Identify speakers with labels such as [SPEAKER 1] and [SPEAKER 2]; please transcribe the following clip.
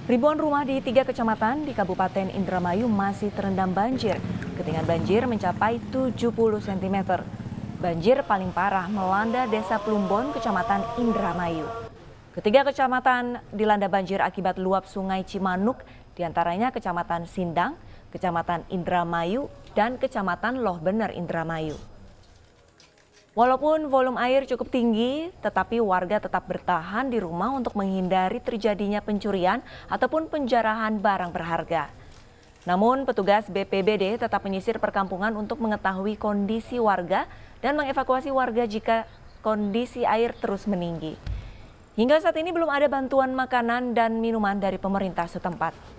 [SPEAKER 1] Ribuan rumah di 3 kecamatan di Kabupaten Indramayu masih terendam banjir. Ketinggian banjir mencapai 70 cm. Banjir paling parah melanda Desa Plumbon, Kecamatan Indramayu. Ketiga kecamatan dilanda banjir akibat luap Sungai Cimanuk, diantaranya Kecamatan Sindang, Kecamatan Indramayu, dan Kecamatan Loh Bener Indramayu. Walaupun volume air cukup tinggi, tetapi warga tetap bertahan di rumah untuk menghindari terjadinya pencurian ataupun penjarahan barang berharga. Namun petugas BPBD tetap menyisir perkampungan untuk mengetahui kondisi warga dan mengevakuasi warga jika kondisi air terus meninggi. Hingga saat ini belum ada bantuan makanan dan minuman dari pemerintah setempat.